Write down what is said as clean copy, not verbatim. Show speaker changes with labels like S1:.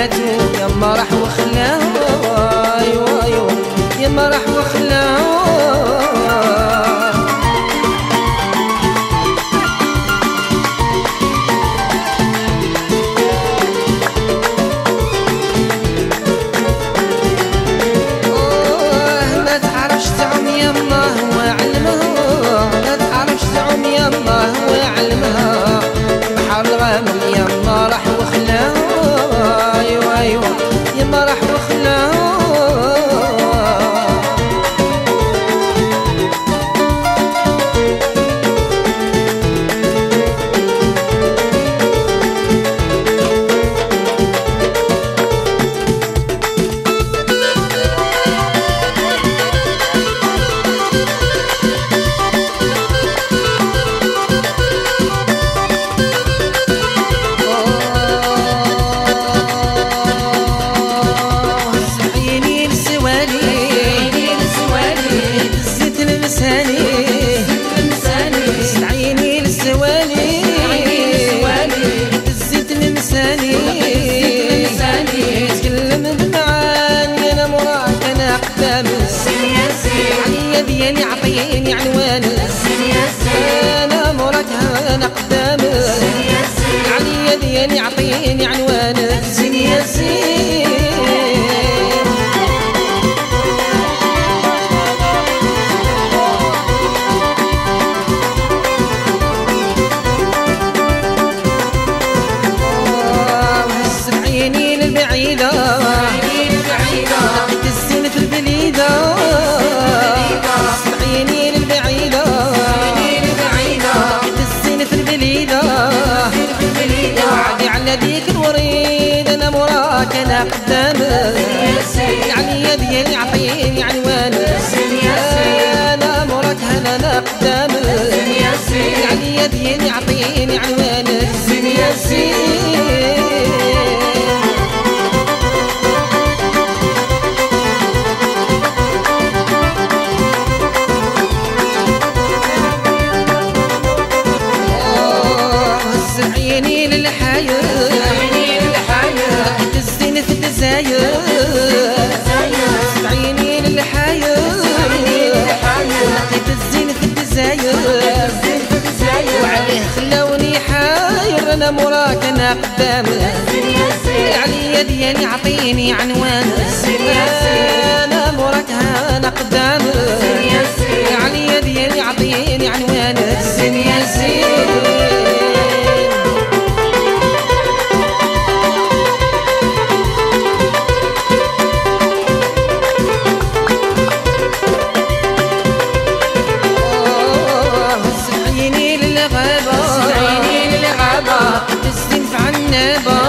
S1: فاتو يما راح وخلاه، ايوا ايوا يما راح وخلاه. ما تعرفش تعوم يما هو علمها، ما تعرفش تعوم يما هو علمها، بحر الغامل يما راح وخلاه، ايوا ايوا يما راح وخلاه. عيني للسوالي الزيت المساني، تكلم بمعاني انا مراك انا قدام، عليا ديالي عطيني عنوان، انا مراك انا قدام، عليا ديالي عطيني عنوان، زين يا زين. عيني البعيدة لقيت الزين في البليدة، عيني البعيدة لقيت الزين في البليدة، وعدي على ديك الوريد انا مراك انا قدام، عليا ديالي عطيني عنوان، انا مراك انا قدام، عليا ديالي عطيني عنوان، زين يا زين. عيني للحياة لقيت الزين في الجزاير، عيني للحياة لقيت الزين في الجزاير، وعليه خلاوني حاير انا مراك انا قدام، عليا ديالي عطيني عنوان، انا مراك انا قدام، عليا ديالي عطيني عنوان، زين يا زين. عيني للغابة الزين في عنابة،